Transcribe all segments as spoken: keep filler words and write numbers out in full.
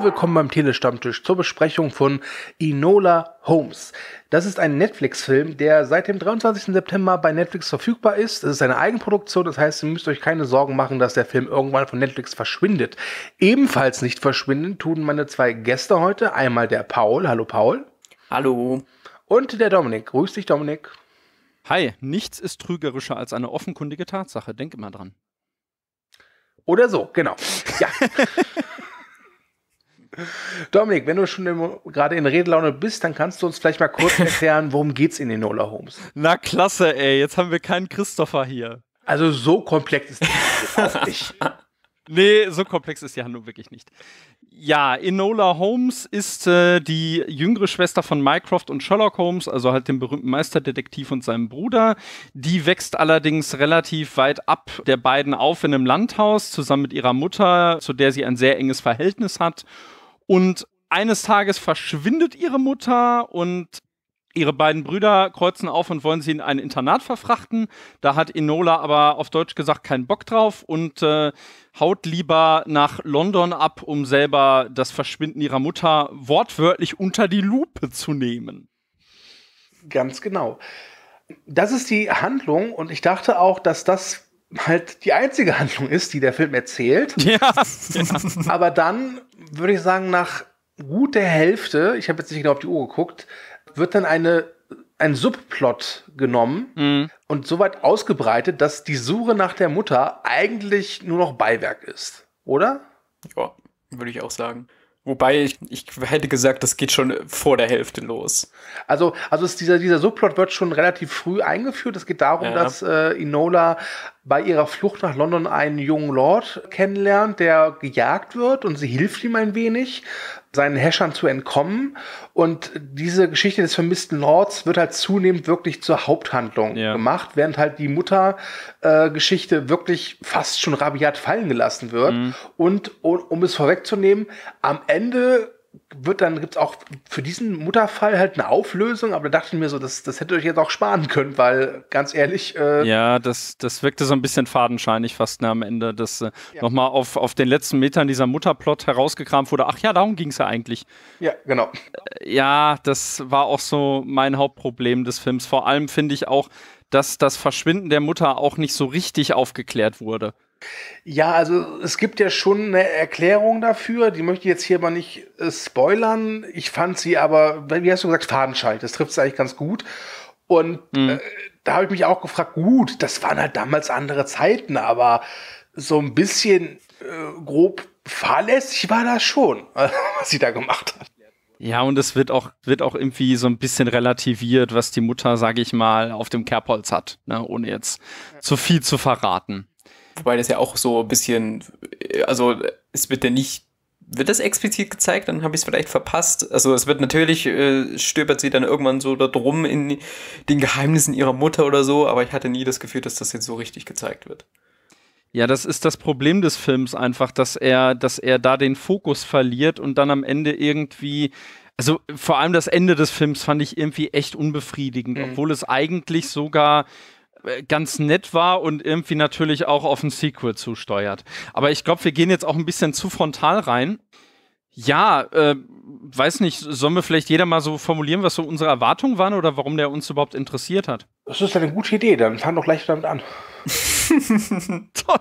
Hallo, willkommen beim Telestammtisch zur Besprechung von Enola Holmes. Das ist ein Netflix-Film, der seit dem dreiundzwanzigsten September bei Netflix verfügbar ist. Es ist eine Eigenproduktion, das heißt, ihr müsst euch keine Sorgen machen, dass der Film irgendwann von Netflix verschwindet. Ebenfalls nicht verschwinden tun meine zwei Gäste heute. Einmal der Paul. Hallo Paul. Hallo. Und der Dominik. Grüß dich, Dominik. Hi, nichts ist trügerischer als eine offenkundige Tatsache. Denk immer dran. Oder so, genau. Ja. Dominik, wenn du schon gerade in Redelaune bist, dann kannst du uns vielleicht mal kurz erklären, worum geht's in Enola Holmes? Na klasse, ey, jetzt haben wir keinen Christopher hier. Also so komplex ist die auch nicht. Nee, so komplex ist die Handlung wirklich nicht. Ja, Enola Holmes ist äh, die jüngere Schwester von Mycroft und Sherlock Holmes, also halt dem berühmten Meisterdetektiv und seinem Bruder. Die wächst allerdings relativ weit ab der beiden auf in einem Landhaus, zusammen mit ihrer Mutter, zu der sie ein sehr enges Verhältnis hat. Und eines Tages verschwindet ihre Mutter und ihre beiden Brüder kreuzen auf und wollen sie in ein Internat verfrachten. Da hat Enola aber auf Deutsch gesagt keinen Bock drauf und äh, haut lieber nach London ab, um selber das Verschwinden ihrer Mutter wortwörtlich unter die Lupe zu nehmen. Ganz genau. Das ist die Handlung und ich dachte auch, dass das halt die einzige Handlung ist, die der Film erzählt. Ja. ja. Aber dann würde ich sagen, nach gut der Hälfte, ich habe jetzt nicht genau auf die Uhr geguckt, wird dann eine, ein Subplot genommen mhm. und so weit ausgebreitet, dass die Suche nach der Mutter eigentlich nur noch Beiwerk ist, oder? Ja, würde ich auch sagen. Wobei, ich, ich hätte gesagt, das geht schon vor der Hälfte los. Also, also ist dieser, dieser Subplot wird schon relativ früh eingeführt. Es geht darum, ja. dass äh, Enola bei ihrer Flucht nach London einen jungen Lord kennenlernt, der gejagt wird und sie hilft ihm ein wenig, seinen Häschern zu entkommen. Und diese Geschichte des vermissten Lords wird halt zunehmend wirklich zur Haupthandlung ja. gemacht, während halt die Mutter-Geschichte äh, wirklich fast schon rabiat fallen gelassen wird. Mhm. Und um, um es vorwegzunehmen, am Ende wird dann, gibt's auch für diesen Mutterfall halt eine Auflösung, aber da dachte ich mir so, das, das hättet ihr euch jetzt auch sparen können, weil, ganz ehrlich... Äh ja, das, das wirkte so ein bisschen fadenscheinig fast ne, am Ende, dass äh, ja. nochmal auf, auf den letzten Metern dieser Mutterplot herausgekramt wurde, ach ja, darum ging es ja eigentlich. Ja, genau. Äh, ja, das war auch so mein Hauptproblem des Films. Vor allem finde ich auch, dass das Verschwinden der Mutter auch nicht so richtig aufgeklärt wurde. Ja, also es gibt ja schon eine Erklärung dafür, die möchte ich jetzt hier aber nicht äh, spoilern. Ich fand sie aber, wie hast du gesagt, fadenscheinig. Das trifft es eigentlich ganz gut. Und mhm. äh, da habe ich mich auch gefragt, gut, das waren halt damals andere Zeiten, aber so ein bisschen äh, grob fahrlässig war das schon, was sie da gemacht hat. Ja, und es wird auch, wird auch irgendwie so ein bisschen relativiert, was die Mutter, sage ich mal, auf dem Kerbholz hat, ne, ohne jetzt ja. zu viel zu verraten. Wobei das ja auch so ein bisschen, also es wird ja nicht, wird das explizit gezeigt, dann habe ich es vielleicht verpasst. Also es wird natürlich, äh, stöbert sie dann irgendwann so da drum in den Geheimnissen ihrer Mutter oder so, aber ich hatte nie das Gefühl, dass das jetzt so richtig gezeigt wird. Ja, das ist das Problem des Films einfach, dass er, dass er da den Fokus verliert und dann am Ende irgendwie, also vor allem das Ende des Films fand ich irgendwie echt unbefriedigend, mhm. obwohl es eigentlich sogar ganz nett war und irgendwie natürlich auch auf ein Sequel zusteuert. Aber ich glaube, wir gehen jetzt auch ein bisschen zu frontal rein. Ja, äh, weiß nicht, sollen wir vielleicht jeder mal so formulieren, was so unsere Erwartungen waren oder warum der uns überhaupt interessiert hat? Das ist eine gute Idee, dann fang doch gleich damit an. Toll.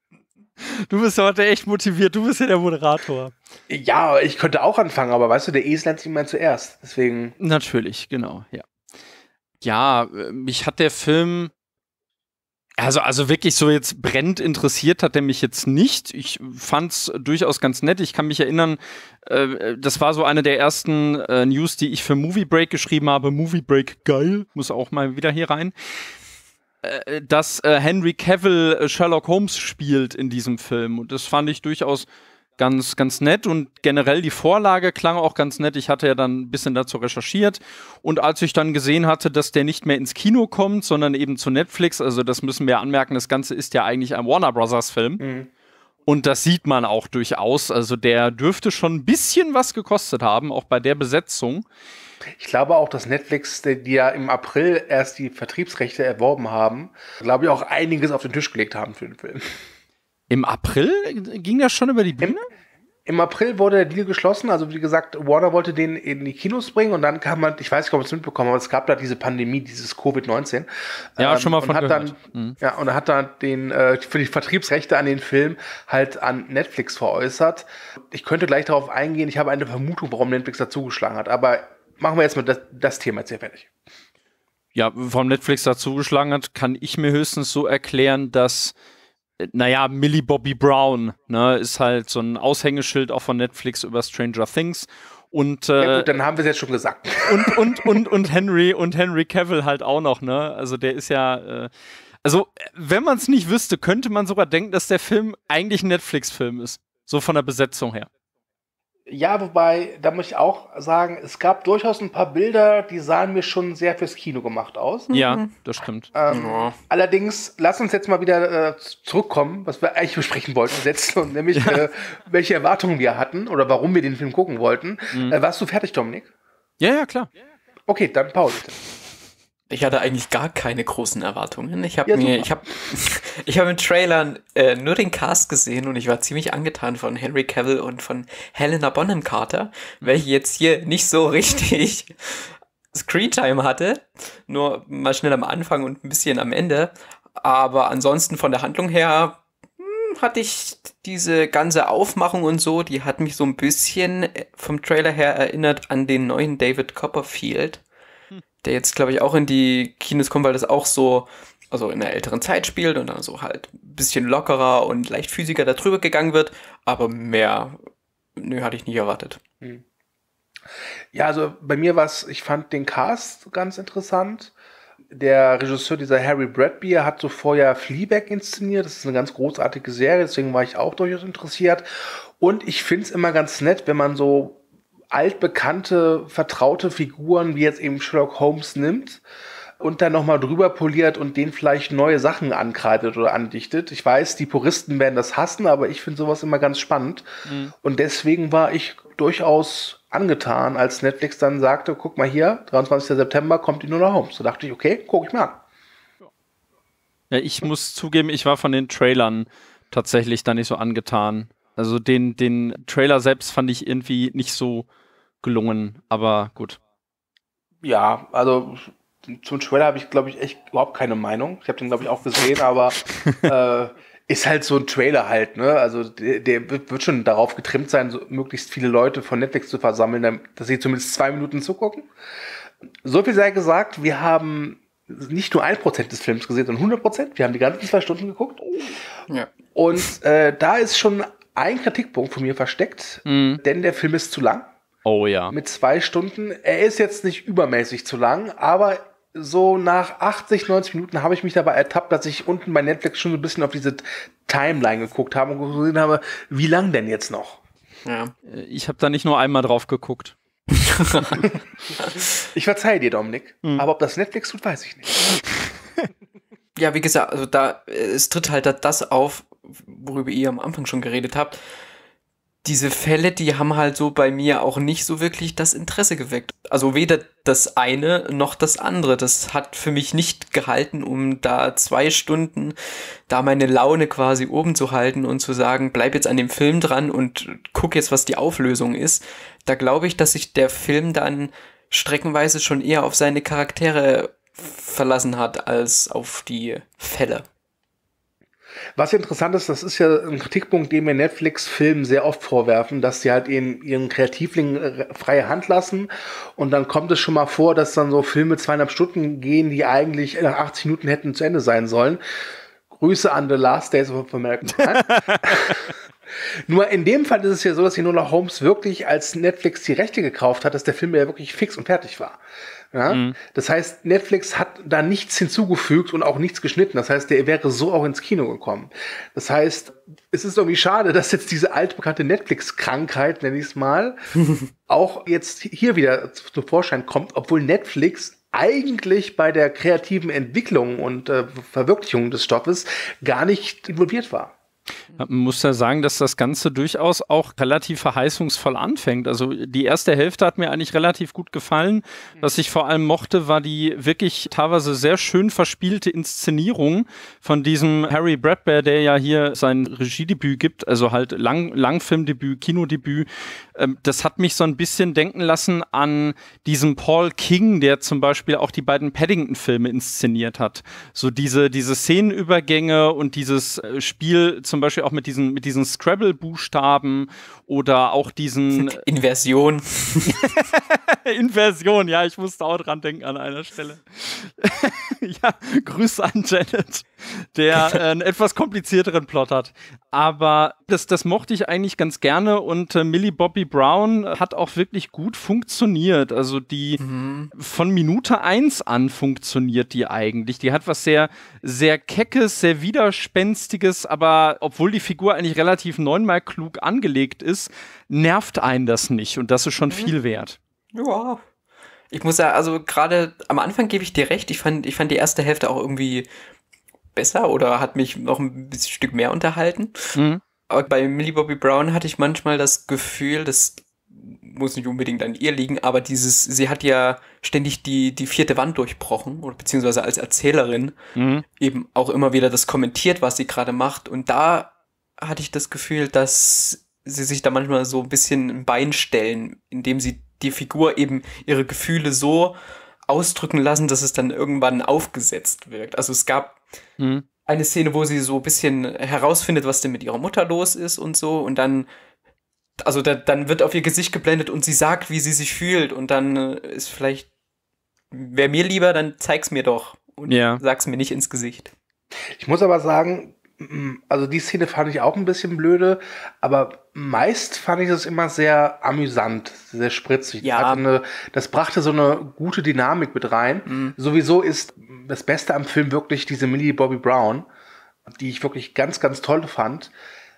Du bist ja heute echt motiviert, du bist ja der Moderator. Ja, ich könnte auch anfangen, aber weißt du, der Esel lernt sich immer zuerst, deswegen... Natürlich, genau, ja. Ja, mich hat der Film... Also, also wirklich so jetzt brennend interessiert hat er mich jetzt nicht. Ich fand's durchaus ganz nett. Ich kann mich erinnern, äh, das war so eine der ersten äh, News, die ich für Movie Break geschrieben habe. Movie Break, geil, muss auch mal wieder hier rein. Äh, dass äh, Henry Cavill äh, Sherlock Holmes spielt in diesem Film. Und das fand ich durchaus ganz, ganz nett und generell die Vorlage klang auch ganz nett. Ich hatte ja dann ein bisschen dazu recherchiert und als ich dann gesehen hatte, dass der nicht mehr ins Kino kommt, sondern eben zu Netflix, also das müssen wir anmerken, das Ganze ist ja eigentlich ein Warner Brothers Film mhm. und das sieht man auch durchaus, also der dürfte schon ein bisschen was gekostet haben, auch bei der Besetzung. Ich glaube auch, dass Netflix, die ja im April erst die Vertriebsrechte erworben haben, glaube ich auch einiges auf den Tisch gelegt haben für den Film. Im April ging das schon über die Bühne? Im April wurde der Deal geschlossen, also wie gesagt, Warner wollte den in die Kinos bringen und dann kam man, ich weiß nicht, ob ihr es mitbekommen, aber es gab da diese Pandemie, dieses Covid neunzehn. Ja, ähm, schon mal von und hat gehört. dann, Mhm. Ja, und hat dann den, äh, für die Vertriebsrechte an den Film halt an Netflix veräußert. Ich könnte gleich darauf eingehen, ich habe eine Vermutung, warum Netflix da zugeschlagen hat, aber machen wir jetzt mal das, das Thema jetzt hier fertig. Ja, warum Netflix da zugeschlagen hat, kann ich mir höchstens so erklären, dass naja, Millie Bobby Brown, ne, ist halt so ein Aushängeschild auch von Netflix über Stranger Things und äh, ja gut, dann haben wir es jetzt schon gesagt. Und, und, und, und Henry und Henry Cavill halt auch noch, ne, also der ist ja, äh, also wenn man es nicht wüsste, könnte man sogar denken, dass der Film eigentlich ein Netflix-Film ist, so von der Besetzung her. Ja, wobei, da muss ich auch sagen, es gab durchaus ein paar Bilder, die sahen mir schon sehr fürs Kino gemacht aus. Ja, das stimmt. Ähm, Ja. Allerdings, lass uns jetzt mal wieder äh, zurückkommen, was wir eigentlich besprechen wollten, setzen, und nämlich, Ja. äh, welche Erwartungen wir hatten oder warum wir den Film gucken wollten. Mhm. Äh, warst du fertig, Dominik? Ja, ja, klar. Okay, dann Paul, bitte. Ich hatte eigentlich gar keine großen Erwartungen. Ich habe Ja, mir, super. ich habe, ich habe im Trailer äh, nur den Cast gesehen und ich war ziemlich angetan von Henry Cavill und von Helena Bonham Carter, welche jetzt hier nicht so richtig Screentime hatte, nur mal schnell am Anfang und ein bisschen am Ende. Aber ansonsten von der Handlung her hm, hatte ich diese ganze Aufmachung und so, die hat mich so ein bisschen vom Trailer her erinnert an den neuen David Copperfield, der jetzt, glaube ich, auch in die Kinos kommt, weil das auch so, also in einer älteren Zeit spielt und dann so halt ein bisschen lockerer und leicht physiker da drüber gegangen wird, aber mehr, nö, hatte ich nicht erwartet. Ja, also bei mir war es, ich fand den Cast ganz interessant. Der Regisseur, dieser Harry Bradbeer, hat so vorher Fleabag inszeniert. Das ist eine ganz großartige Serie, deswegen war ich auch durchaus interessiert. Und ich finde es immer ganz nett, wenn man so altbekannte, vertraute Figuren, wie jetzt eben Sherlock Holmes, nimmt und dann nochmal drüber poliert und denen vielleicht neue Sachen ankreidet oder andichtet. Ich weiß, die Puristen werden das hassen, aber ich finde sowas immer ganz spannend. Mhm. Und deswegen war ich durchaus angetan, als Netflix dann sagte, guck mal hier, dreiundzwanzigster September kommt die nur nach Holmes. So dachte ich, okay, guck ich mir an. Ja, ich muss zugeben, ich war von den Trailern tatsächlich da nicht so angetan. Also den, den Trailer selbst fand ich irgendwie nicht so gelungen, aber gut. Ja, also zum Trailer habe ich, glaube ich, echt überhaupt keine Meinung. Ich habe den, glaube ich, auch gesehen, aber äh, ist halt so ein Trailer halt, ne? Also der, der wird schon darauf getrimmt sein, so möglichst viele Leute von Netflix zu versammeln, dass sie zumindest zwei Minuten zugucken. So viel sei gesagt, wir haben nicht nur ein Prozent des Films gesehen, sondern hundert Prozent. Wir haben die ganzen zwei Stunden geguckt. Ja. Und äh, da ist schon ein Kritikpunkt von mir versteckt, Mhm. denn der Film ist zu lang. Oh ja. Mit zwei Stunden. Er ist jetzt nicht übermäßig zu lang, aber so nach achtzig, neunzig Minuten habe ich mich dabei ertappt, dass ich unten bei Netflix schon so ein bisschen auf diese Timeline geguckt habe und gesehen habe, wie lang denn jetzt noch? Ja. Ich habe da nicht nur einmal drauf geguckt. Ich verzeihe dir, Dominik, Mhm. aber ob das Netflix tut, weiß ich nicht. Ja, wie gesagt, also da, es tritt halt das auf, worüber ihr am Anfang schon geredet habt. Diese Fälle, die haben halt so bei mir auch nicht so wirklich das Interesse geweckt. Also weder das eine noch das andere. Das hat für mich nicht gehalten, um da zwei Stunden da meine Laune quasi oben zu halten und zu sagen, bleib jetzt an dem Film dran und guck jetzt, was die Auflösung ist. Da glaube ich, dass sich der Film dann streckenweise schon eher auf seine Charaktere verlassen hat, als auf die Fälle. Was interessant ist, das ist ja ein Kritikpunkt, den wir Netflix-Filmen sehr oft vorwerfen, dass sie halt ihren, ihren Kreativlingen freie Hand lassen und dann kommt es schon mal vor, dass dann so Filme zweieinhalb Stunden gehen, die eigentlich nach achtzig Minuten hätten zu Ende sein sollen. Grüße an The Last Days of American Time. Nur in dem Fall ist es ja so, dass Enola Holmes wirklich, als Netflix die Rechte gekauft hat, dass der Film ja wirklich fix und fertig war. Ja? Mhm. Das heißt, Netflix hat da nichts hinzugefügt und auch nichts geschnitten. Das heißt, der wäre so auch ins Kino gekommen. Das heißt, es ist irgendwie schade, dass jetzt diese altbekannte Netflix-Krankheit, nenne ich es mal, auch jetzt hier wieder zum Vorschein kommt, obwohl Netflix eigentlich bei der kreativen Entwicklung und äh, Verwirklichung des Stoffes gar nicht involviert war. Man muss ja sagen, dass das Ganze durchaus auch relativ verheißungsvoll anfängt. Also die erste Hälfte hat mir eigentlich relativ gut gefallen. Was ich vor allem mochte, war die wirklich teilweise sehr schön verspielte Inszenierung von diesem Harry Bradbeer, der ja hier sein Regiedebüt gibt, also halt Lang Langfilmdebüt, Kinodebüt. Das hat mich so ein bisschen denken lassen an diesen Paul King, der zum Beispiel auch die beiden Paddington-Filme inszeniert hat. So diese, diese Szenenübergänge und dieses Spiel zum Beispiel auch mit diesen, mit diesen Scrabble-Buchstaben oder auch diesen Inversion. Inversion, ja, ich musste auch dran denken an einer Stelle. Ja, Grüße an Janet, der äh, einen etwas komplizierteren Plot hat. Aber das, das mochte ich eigentlich ganz gerne und äh, Millie Bobby Brown hat auch wirklich gut funktioniert. Also die mhm. von Minute eins an funktioniert die eigentlich. Die hat was sehr, sehr Keckes, sehr Widerspenstiges, aber obwohl die Figur eigentlich relativ neunmal klug angelegt ist, nervt einen das nicht und das ist schon mhm. viel wert. Ja. Ich muss ja, also gerade am Anfang gebe ich dir recht, ich fand, ich fand die erste Hälfte auch irgendwie besser oder hat mich noch ein bisschen Stück mehr unterhalten. Mhm. Aber bei Millie Bobby Brown hatte ich manchmal das Gefühl, das muss nicht unbedingt an ihr liegen, aber dieses, sie hat ja ständig die, die vierte Wand durchbrochen, oder beziehungsweise als Erzählerin mhm. eben auch immer wieder das kommentiert, was sie gerade macht. Und da hatte ich das Gefühl, dass sie sich da manchmal so ein bisschen ein Bein stellen, indem sie die Figur eben ihre Gefühle so ausdrücken lassen, dass es dann irgendwann aufgesetzt wirkt. Also es gab mhm. eine Szene, wo sie so ein bisschen herausfindet, was denn mit ihrer Mutter los ist und so und dann, also da, dann wird auf ihr Gesicht geblendet und sie sagt, wie sie sich fühlt und dann ist vielleicht, wäre mir lieber, dann zeig's mir doch und ja. sag's mir nicht ins Gesicht. Ich muss aber sagen, also die Szene fand ich auch ein bisschen blöde, aber meist fand ich das immer sehr amüsant, sehr spritzig. Ja. Das, eine, das brachte so eine gute Dynamik mit rein. Mhm. Sowieso ist das Beste am Film wirklich diese Millie Bobby Brown, die ich wirklich ganz, ganz toll fand.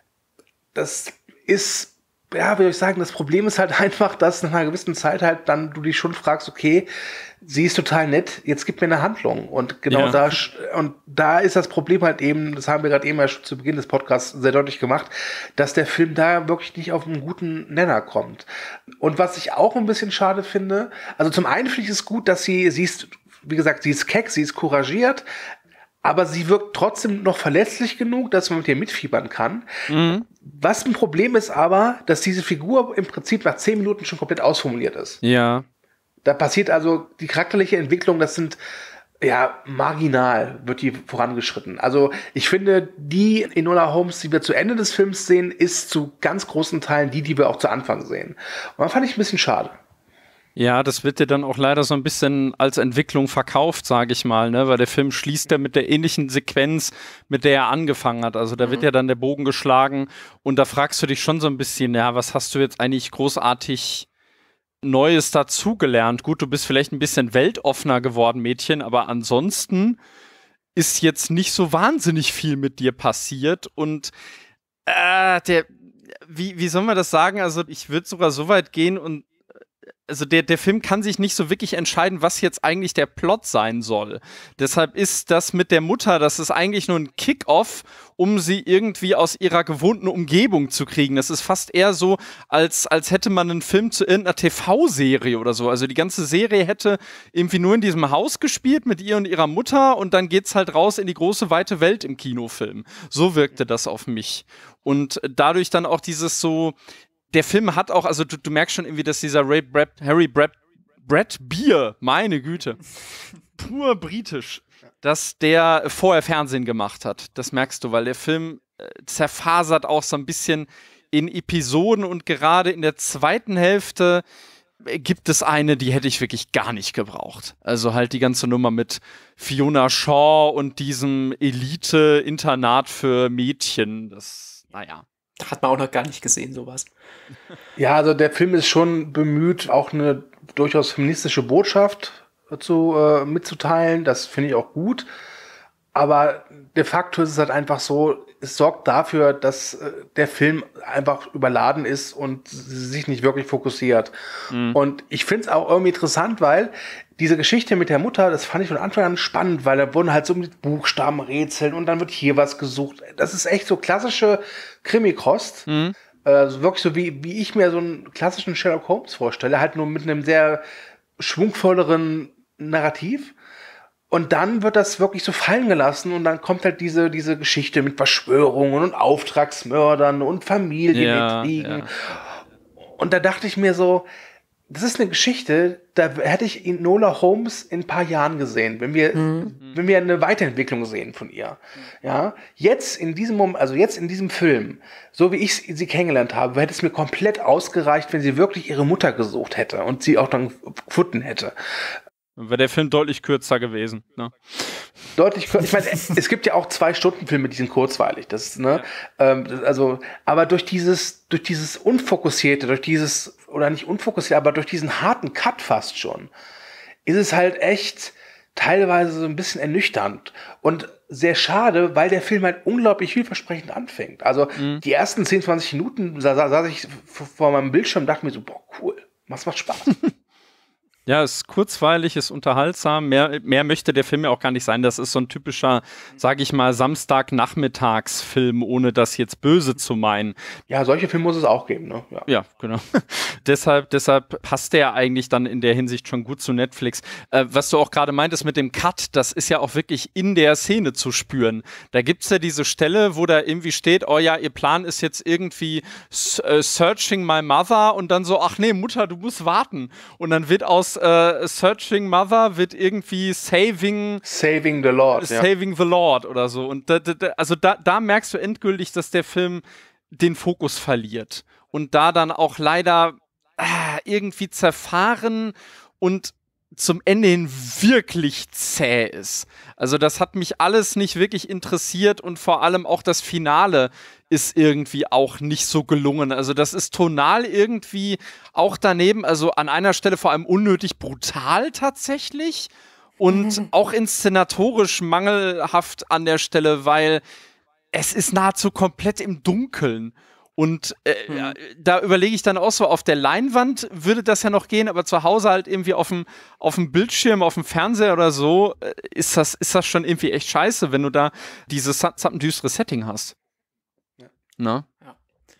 Das ist, ja, wie soll ich sagen, das Problem ist halt einfach, dass nach einer gewissen Zeit halt dann du dich schon fragst, okay, sie ist total nett, jetzt gib mir eine Handlung. Und genau ja. da, und da ist das Problem halt eben, das haben wir gerade eben ja schon zu Beginn des Podcasts sehr deutlich gemacht, dass der Film da wirklich nicht auf einen guten Nenner kommt. Und was ich auch ein bisschen schade finde, also zum einen finde ich es gut, dass sie, sie ist, wie gesagt, sie ist keck, sie ist couragiert, aber sie wirkt trotzdem noch verletzlich genug, dass man mit ihr mitfiebern kann. Mhm. Was ein Problem ist aber, dass diese Figur im Prinzip nach zehn Minuten schon komplett ausformuliert ist. Ja. Da passiert also die charakterliche Entwicklung, das sind, ja, marginal wird die vorangeschritten. Also ich finde, die Enola Holmes, die wir zu Ende des Films sehen, ist zu ganz großen Teilen die, die wir auch zu Anfang sehen. Und das fand ich ein bisschen schade. Ja, das wird dir dann auch leider so ein bisschen als Entwicklung verkauft, sage ich mal, ne? Weil der Film schließt ja mit der ähnlichen Sequenz, mit der er angefangen hat. Also da mhm. wird ja dann der Bogen geschlagen und da fragst du dich schon so ein bisschen, ja, was hast du jetzt eigentlich großartig Neues dazugelernt? Gut, du bist vielleicht ein bisschen weltoffener geworden, Mädchen, aber ansonsten ist jetzt nicht so wahnsinnig viel mit dir passiert und äh, der, wie, wie soll man das sagen? Also ich würde sogar so weit gehen und also der, der Film kann sich nicht so wirklich entscheiden, was jetzt eigentlich der Plot sein soll. Deshalb ist das mit der Mutter, das ist eigentlich nur ein Kick-Off, um sie irgendwie aus ihrer gewohnten Umgebung zu kriegen. Das ist fast eher so, als, als hätte man einen Film zu irgendeiner T V-Serie oder so. Also die ganze Serie hätte irgendwie nur in diesem Haus gespielt mit ihr und ihrer Mutter und dann geht's halt raus in die große, weite Welt im Kinofilm. So wirkte das auf mich. Und dadurch dann auch dieses so, der Film hat auch, also du, du merkst schon irgendwie, dass dieser Ray Brad, Harry Brad, Brad Beer, meine Güte, pur britisch, dass der vorher Fernsehen gemacht hat. Das merkst du, weil der Film äh, zerfasert auch so ein bisschen in Episoden und gerade in der zweiten Hälfte gibt es eine, die hätte ich wirklich gar nicht gebraucht. Also halt die ganze Nummer mit Fiona Shaw und diesem Elite-Internat für Mädchen. Das, naja. Hat man auch noch gar nicht gesehen, sowas. Ja, also der Film ist schon bemüht, auch eine durchaus feministische Botschaft zu, äh, mitzuteilen. Das finde ich auch gut. Aber de facto ist es halt einfach so, es sorgt dafür, dass äh, der Film einfach überladen ist und sich nicht wirklich fokussiert. Mhm. Und ich finde es auch irgendwie interessant, weil diese Geschichte mit der Mutter, das fand ich von Anfang an spannend, weil da wurden halt so mit Buchstaben rätseln und dann wird hier was gesucht. Das ist echt so klassische Krimi-Kost. Mhm. Also wirklich so, wie, wie ich mir so einen klassischen Sherlock Holmes vorstelle, halt nur mit einem sehr schwungvolleren Narrativ. Und dann wird das wirklich so fallen gelassen und dann kommt halt diese, diese Geschichte mit Verschwörungen und Auftragsmördern und Familienintrigen. Ja, ja. Und da dachte ich mir so, das ist eine Geschichte, da hätte ich Enola Holmes in ein paar Jahren gesehen, wenn wir, mhm. wenn wir eine Weiterentwicklung sehen von ihr. Ja, jetzt in diesem Moment, also jetzt in diesem Film, so wie ich sie kennengelernt habe, hätte es mir komplett ausgereicht, wenn sie wirklich ihre Mutter gesucht hätte und sie auch dann gefunden hätte. Wäre der Film deutlich kürzer gewesen. Ne? Deutlich kürzer. Ich meine, es gibt ja auch zwei Stunden Filme, die sind kurzweilig. Das, ne, ja. ähm, das, also, aber durch dieses, durch dieses Unfokussierte, durch dieses, oder nicht unfokussiert, aber durch diesen harten Cut fast schon, ist es halt echt teilweise so ein bisschen ernüchternd und sehr schade, weil der Film halt unglaublich vielversprechend anfängt. Also mhm. die ersten zehn, zwanzig Minuten saß, saß ich vor meinem Bildschirm und dachte mir so, boah, cool, das macht Spaß. Ja, es ist kurzweilig, ist unterhaltsam. Mehr, mehr möchte der Film ja auch gar nicht sein. Das ist so ein typischer, sag ich mal, Samstagnachmittagsfilm, ohne das jetzt böse zu meinen. Ja, solche Filme muss es auch geben, ne? Ja, ja genau. deshalb, deshalb passt der eigentlich dann in der Hinsicht schon gut zu Netflix. Äh, was du auch gerade meintest mit dem Cut, das ist ja auch wirklich in der Szene zu spüren. Da gibt's ja diese Stelle, wo da irgendwie steht, oh ja, ihr Plan ist jetzt irgendwie uh, Searching My Mother und dann so, ach nee, Mutter, du musst warten. Und dann wird aus Uh, Searching Mother wird irgendwie Saving Saving the Lord Saving ja. the Lord oder so. Und da, da, also da, da merkst du endgültig, dass der Film den Fokus verliert und da dann auch leider ah, irgendwie zerfahren und zum Ende hin wirklich zäh ist. Also das hat mich alles nicht wirklich interessiert und vor allem auch das Finale ist irgendwie auch nicht so gelungen. Also das ist tonal irgendwie auch daneben, also an einer Stelle vor allem unnötig brutal tatsächlich und mhm. auch inszenatorisch mangelhaft an der Stelle, weil es ist nahezu komplett im Dunkeln. Und äh, hm. ja, da überlege ich dann auch so, auf der Leinwand würde das ja noch gehen, aber zu Hause halt irgendwie auf dem, auf dem Bildschirm, auf dem Fernseher oder so, äh, ist das, ist das schon irgendwie echt scheiße, wenn du da dieses düstere Setting hast. Ja. Na? Ja.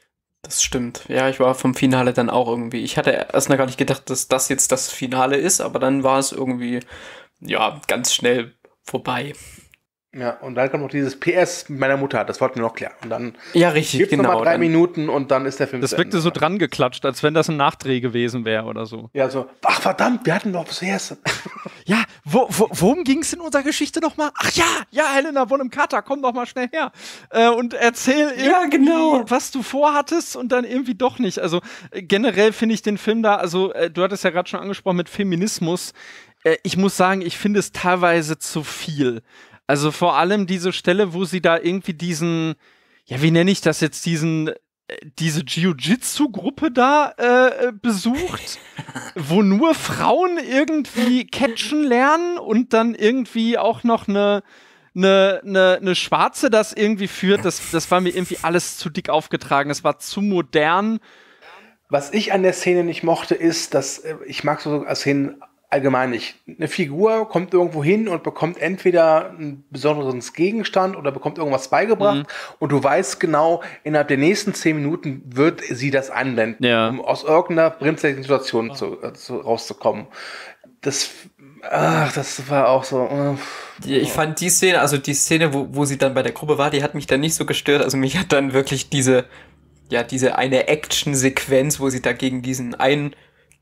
Das stimmt. Ja, ich war vom Finale dann auch irgendwie, ich hatte erst noch gar nicht gedacht, dass das jetzt das Finale ist, aber dann war es irgendwie, ja, ganz schnell vorbei. Ja, und dann kommt noch dieses P S mit meiner Mutter, das wollten wir noch klären. Und dann ja, richtig, gibt's genau. noch mal drei Minuten und dann ist der Film Das wirkte so dran geklatscht, als wenn das ein Nachdreh gewesen wäre oder so. Ja, so, ach verdammt, wir hatten doch was erst. Ja, wo, wo, worum ging es in unserer Geschichte nochmal? Ach ja, ja, Helena Bonham Carter, komm doch mal schnell her äh, und erzähl ja, genau. was du vorhattest und dann irgendwie doch nicht. Also äh, generell finde ich den Film da, also äh, du hattest ja gerade schon angesprochen mit Feminismus. Äh, ich muss sagen, ich finde es teilweise zu viel. Also vor allem diese Stelle, wo sie da irgendwie diesen, ja, wie nenne ich das jetzt, diesen, äh, diese Jiu-Jitsu-Gruppe da äh, besucht, wo nur Frauen irgendwie catchen lernen und dann irgendwie auch noch eine, eine, eine, eine Schwarze das irgendwie führt. Das, das war mir irgendwie alles zu dick aufgetragen. Das war zu modern. Was ich an der Szene nicht mochte, ist, dass äh, ich mag so Szenen allgemein nicht. Eine Figur kommt irgendwo hin und bekommt entweder einen besonderen Gegenstand oder bekommt irgendwas beigebracht mhm. und du weißt genau, innerhalb der nächsten zehn Minuten wird sie das anwenden, ja. um aus irgendeiner brenzlichen Situation zu, äh, zu, rauszukommen. Das, ach, das war auch so. Uh, ja, ich fand die Szene, also die Szene, wo, wo sie dann bei der Gruppe war, die hat mich dann nicht so gestört. Also mich hat dann wirklich diese, ja, diese eine Action-Sequenz, wo sie da gegen diesen einen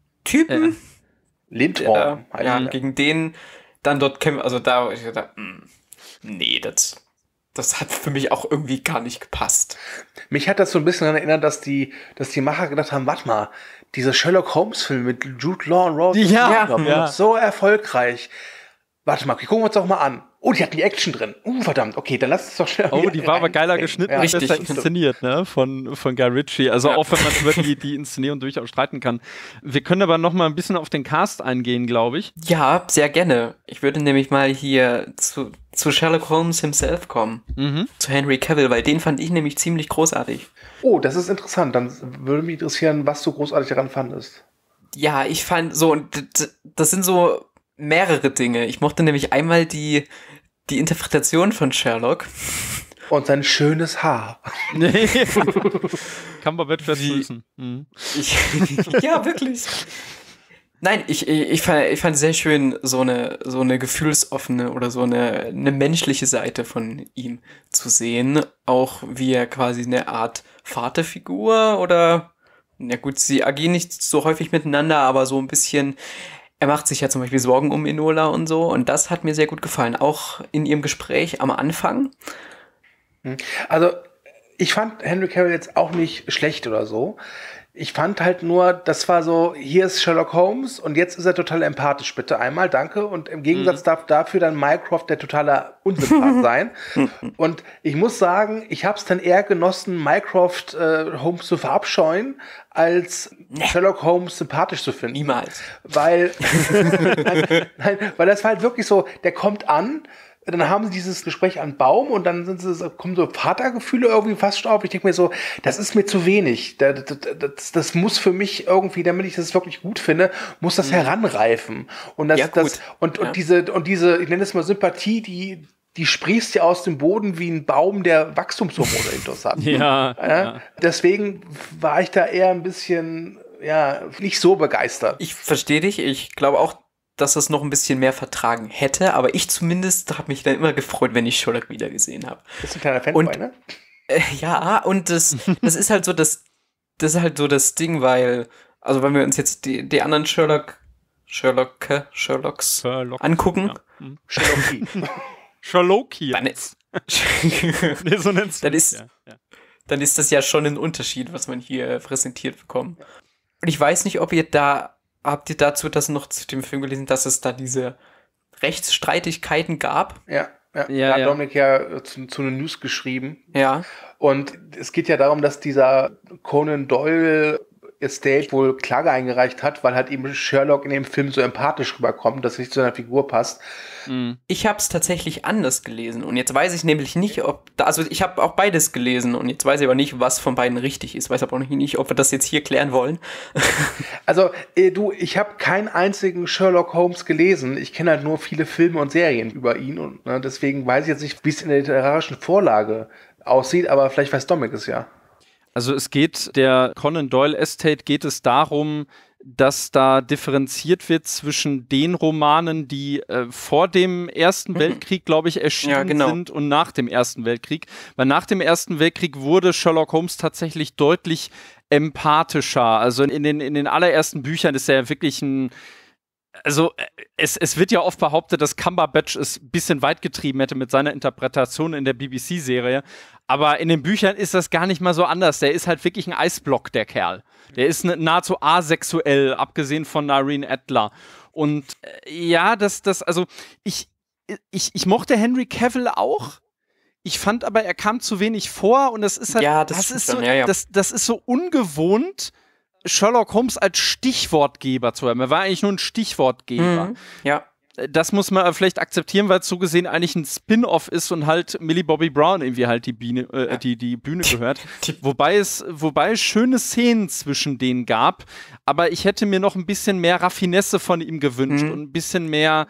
Typen äh. Lindworm. Ja, ja, gegen den dann dort kämpfen, also da, ich dachte, mh, nee, das, das hat für mich auch irgendwie gar nicht gepasst. Mich hat das so ein bisschen daran erinnert, dass die, dass die Macher gedacht haben, warte mal, dieser Sherlock Holmes-Film mit Jude Law und Rose ja, ja. so erfolgreich. Warte mal, gucken wir uns doch mal an. Oh, die hatten die Action drin. Uh, verdammt, okay, dann lass es doch schnell. Oh, die war aber geiler geschnitten ja, und besser inszeniert, ne, von, von Guy Ritchie. Also ja. auch wenn man über die, die Inszenierung durchaus streiten kann. Wir können aber noch mal ein bisschen auf den Cast eingehen, glaube ich. Ja, sehr gerne. Ich würde nämlich mal hier zu, zu Sherlock Holmes himself kommen. Mhm. Zu Henry Cavill, weil den fand ich nämlich ziemlich großartig. Oh, das ist interessant. Dann würde mich interessieren, was du großartig daran fandest. Ja, ich fand so, das sind so mehrere Dinge. Ich mochte nämlich einmal die, die Interpretation von Sherlock. Und sein schönes Haar. Nee. Cumberbatch versüßen. Mhm. Ja, wirklich. Nein, ich, ich, ich, fand, ich fand sehr schön, so eine, so eine gefühlsoffene oder so eine, eine menschliche Seite von ihm zu sehen. Auch wie er quasi eine Art Vaterfigur oder, na gut, sie agieren nicht so häufig miteinander, aber so ein bisschen, er macht sich ja zum Beispiel Sorgen um Enola und so. Und das hat mir sehr gut gefallen. Auch in ihrem Gespräch am Anfang. Also, ich fand Henry Cavill jetzt auch nicht schlecht oder so. Ich fand halt nur, das war so, hier ist Sherlock Holmes und jetzt ist er total empathisch, bitte einmal, danke. Und im Gegensatz mhm. darf dafür dann Mycroft der totale Unsympath sein. Und ich muss sagen, ich habe es dann eher genossen, Mycroft äh, Holmes zu verabscheuen, als nee. Sherlock Holmes sympathisch zu finden. Niemals. Weil, nein, nein, weil das war halt wirklich so, der kommt an, dann haben sie dieses Gespräch an Baum und dann sind sie, kommen so Vatergefühle irgendwie fast auf. Ich denke mir so, das ist mir zu wenig. Das, das, das muss für mich irgendwie, damit ich das wirklich gut finde, muss das mhm. heranreifen. Und das, ja, das und, und ja. diese und diese, ich nenne es mal Sympathie, die die sprießt ja aus dem Boden wie ein Baum, der Wachstumshormone intus hat. ja, ja? ja. Deswegen war ich da eher ein bisschen, ja, nicht so begeistert. Ich verstehe dich. Ich glaube auch, dass es noch ein bisschen mehr vertragen hätte, aber ich zumindest habe mich dann immer gefreut, wenn ich Sherlock wieder gesehen habe. Bist du ein kleiner Fanboy, ne? Äh, ja, und das, das ist halt so das, das ist halt so das Ding, weil, also wenn wir uns jetzt die, die anderen Sherlock, Sherlock, Sherlocks Sherlock, angucken. Ja. Hm. Sherlocki. Sherlocki. Dann ist, nee, so nennst dann ist, ja, ja. dann ist das ja schon ein Unterschied, was man hier präsentiert bekommt. Und ich weiß nicht, ob ihr da Habt ihr dazu das noch zu dem Film gelesen, dass es da diese Rechtsstreitigkeiten gab? Ja, ja. ja da hat ja. Dominik ja zu, zu einer News geschrieben. Ja. Und es geht ja darum, dass dieser Conan Doyle Estate wohl Klage eingereicht hat, weil halt eben Sherlock in dem Film so empathisch rüberkommt, dass es nicht zu seiner Figur passt. Ich habe es tatsächlich anders gelesen und jetzt weiß ich nämlich nicht, ob da, also ich habe auch beides gelesen und jetzt weiß ich aber nicht, was von beiden richtig ist. Weiß aber auch nicht, ob wir das jetzt hier klären wollen. Also äh, du, ich habe keinen einzigen Sherlock Holmes gelesen. Ich kenne halt nur viele Filme und Serien über ihn und ne, deswegen weiß ich jetzt nicht, wie es in der literarischen Vorlage aussieht, aber vielleicht weiß Dominik es ja. Also es geht, der Conan Doyle Estate geht es darum, dass da differenziert wird zwischen den Romanen, die äh, vor dem Ersten mhm. Weltkrieg, glaube ich, erschienen ja, genau. sind und nach dem Ersten Weltkrieg. Weil nach dem Ersten Weltkrieg wurde Sherlock Holmes tatsächlich deutlich empathischer. Also in den, in den allerersten Büchern ist er ja wirklich ein Also es, es wird ja oft behauptet, dass Cumberbatch es ein bisschen weit getrieben hätte mit seiner Interpretation in der B B C-Serie. Aber in den Büchern ist das gar nicht mal so anders. Der ist halt wirklich ein Eisblock, der Kerl. Der ist nahezu asexuell, abgesehen von Nareen Adler. Und äh, ja, das, das, also ich, ich, ich mochte Henry Cavill auch. Ich fand aber, er kam zu wenig vor und das ist halt, ja, das, das ist schon, so, ja, ja. Das, das ist so ungewohnt, Sherlock Holmes als Stichwortgeber zu haben. Er war eigentlich nur ein Stichwortgeber. Mhm, ja. Das muss man vielleicht akzeptieren, weil es so gesehen eigentlich ein Spin-off ist und halt Millie Bobby Brown irgendwie halt die, Biene, äh, ja. die, die Bühne gehört. wobei, es, wobei es schöne Szenen zwischen denen gab, aber ich hätte mir noch ein bisschen mehr Raffinesse von ihm gewünscht mhm. und ein bisschen mehr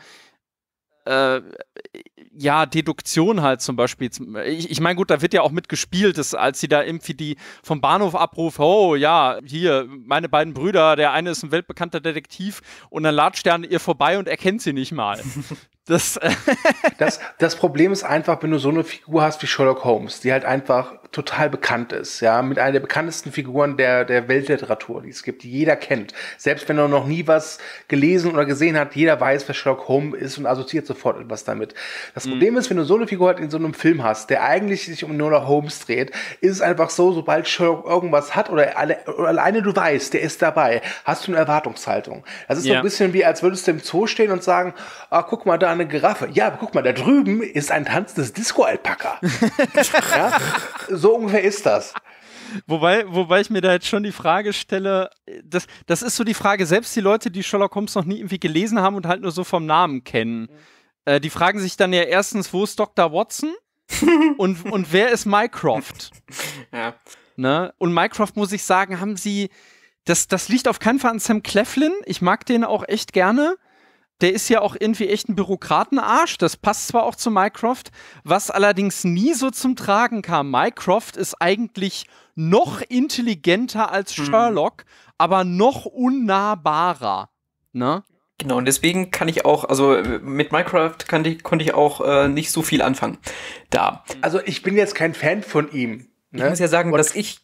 äh, ja, Deduktion halt zum Beispiel. Ich, ich meine, gut, da wird ja auch mitgespielt, dass, als sie da irgendwie die vom Bahnhof abruft, oh ja, hier, meine beiden Brüder, der eine ist ein weltbekannter Detektiv und dann latscht er an ihr vorbei und erkennt sie nicht mal. Das, das, das Problem ist einfach, wenn du so eine Figur hast wie Sherlock Holmes, die halt einfach total bekannt ist, ja, mit einer der bekanntesten Figuren der, der Weltliteratur, die es gibt, die jeder kennt. Selbst wenn er noch nie was gelesen oder gesehen hat, jeder weiß, wer Sherlock Holmes ist und assoziiert sofort etwas damit. Das mhm. Problem ist, wenn du so eine Figur halt in so einem Film hast, der eigentlich sich um Enola Holmes dreht, ist es einfach so, sobald Sherlock irgendwas hat oder, alle, oder alleine du weißt, der ist dabei, hast du eine Erwartungshaltung. Das ist ja. so ein bisschen wie, als würdest du im Zoo stehen und sagen, ah, guck mal da, eine Giraffe. Ja, aber guck mal, da drüben ist ein tanzendes Disco-Alpaka. ja? So ungefähr ist das. Wobei, wobei ich mir da jetzt schon die Frage stelle, das, das ist so die Frage, selbst die Leute, die Sherlock Holmes noch nie irgendwie gelesen haben und halt nur so vom Namen kennen, mhm. äh, die fragen sich dann ja erstens, wo ist Doktor Watson und, und wer ist Mycroft? Ja. Ne? Und Mycroft, muss ich sagen, haben sie, das, das liegt auf keinen Fall an Sam Claflin, ich mag den auch echt gerne. der ist ja auch irgendwie echt ein Bürokratenarsch. Das passt zwar auch zu Mycroft, was allerdings nie so zum Tragen kam. Mycroft ist eigentlich noch intelligenter als Sherlock, mhm. aber noch unnahbarer. Ne? Genau, und deswegen kann ich auch, also mit Mycroft kann ich, konnte ich auch äh, nicht so viel anfangen. Da. Also ich bin jetzt kein Fan von ihm. Ne? Ich muss ja sagen, und dass ich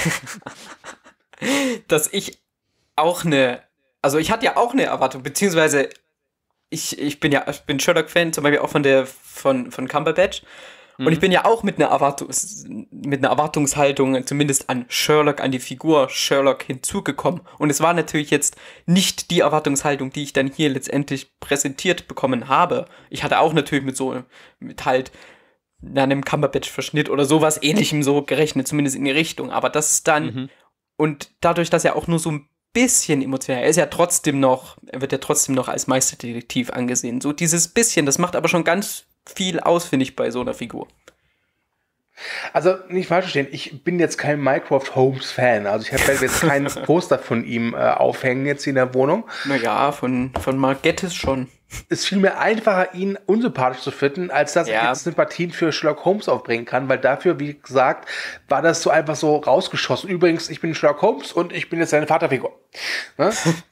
dass ich auch eine, also ich hatte ja auch eine Erwartung, beziehungsweise ich, ich bin ja, ich bin Sherlock-Fan, zum Beispiel auch von der, von, von Cumberbatch. Mhm. Und ich bin ja auch mit einer Erwartungs, mit einer Erwartungshaltung zumindest an Sherlock, an die Figur Sherlock hinzugekommen. Und es war natürlich jetzt nicht die Erwartungshaltung, die ich dann hier letztendlich präsentiert bekommen habe. Ich hatte auch natürlich mit so, mit halt einem Cumberbatch-Verschnitt oder sowas Ähnlichem so gerechnet, zumindest in die Richtung. Aber das ist dann, mhm. und dadurch, dass er auch nur so ein bisschen emotional, er ist ja trotzdem noch, er wird ja trotzdem noch als Meisterdetektiv angesehen. So dieses bisschen, das macht aber schon ganz viel aus, finde ich, bei so einer Figur. Also, nicht falsch verstehen, ich bin jetzt kein Mycroft Holmes-Fan. Also, ich habe jetzt kein Poster von ihm äh, aufhängen jetzt in der Wohnung. Naja, von, von Mark Gatiss schon. Es ist vielmehr einfacher, ihn unsympathisch zu finden, als dass ja. ich jetzt Sympathien für Sherlock Holmes aufbringen kann, weil dafür, wie gesagt, war das so einfach so rausgeschossen. Übrigens, ich bin Sherlock Holmes und ich bin jetzt seine Vaterfigur. Ne?